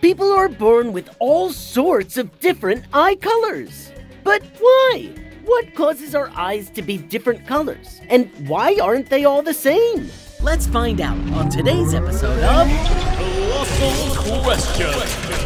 People are born with all sorts of different eye colors. But why? What causes our eyes to be different colors? And why aren't they all the same? Let's find out on today's episode of Colossal Questions.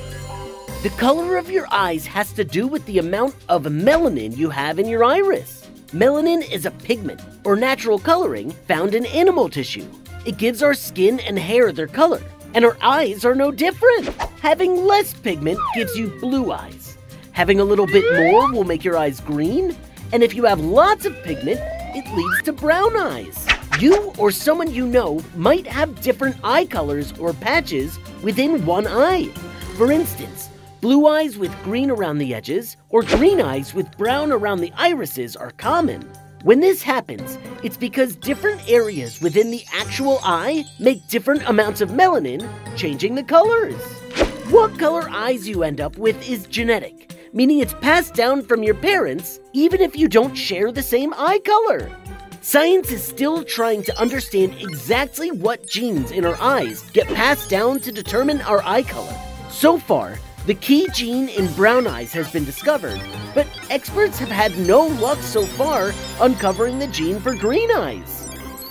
The color of your eyes has to do with the amount of melanin you have in your iris. Melanin is a pigment, or natural coloring, found in animal tissue. It gives our skin and hair their color, and our eyes are no different. Having less pigment gives you blue eyes. Having a little bit more will make your eyes green, and if you have lots of pigment, it leads to brown eyes. You or someone you know might have different eye colors or patches within one eye. For instance, blue eyes with green around the edges or green eyes with brown around the irises are common. When this happens, it's because different areas within the actual eye make different amounts of melanin, changing the colors. What color eyes you end up with is genetic, meaning it's passed down from your parents even if you don't share the same eye color. Science is still trying to understand exactly what genes in our eyes get passed down to determine our eye color. So far, the key gene in brown eyes has been discovered, but experts have had no luck so far uncovering the gene for green eyes.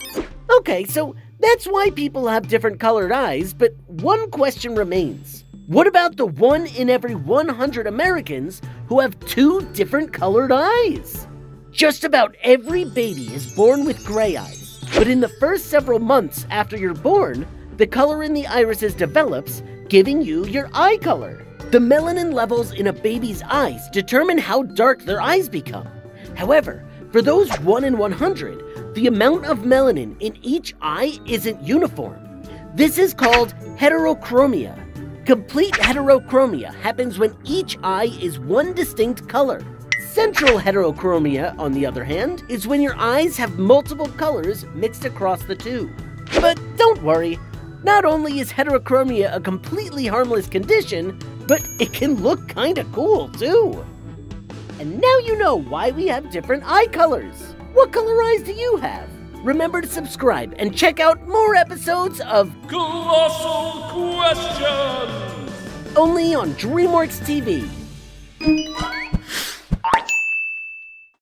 Okay, so that's why people have different colored eyes, but one question remains. What about the 1 in every 100 Americans who have 2 different colored eyes? Just about every baby is born with gray eyes, but in the first several months after you're born, the color in the irises develops, giving you your eye color. The melanin levels in a baby's eyes determine how dark their eyes become. However, for those 1 in 100, the amount of melanin in each eye isn't uniform. This is called heterochromia. Complete heterochromia happens when each eye is one distinct color. Central heterochromia, on the other hand, is when your eyes have multiple colors mixed across the two. But don't worry, not only is heterochromia a completely harmless condition, but it can look kinda cool too. And now you know why we have different eye colors. What color eyes do you have? Remember to subscribe and check out more episodes of Colossal Questions. only on DreamWorks TV.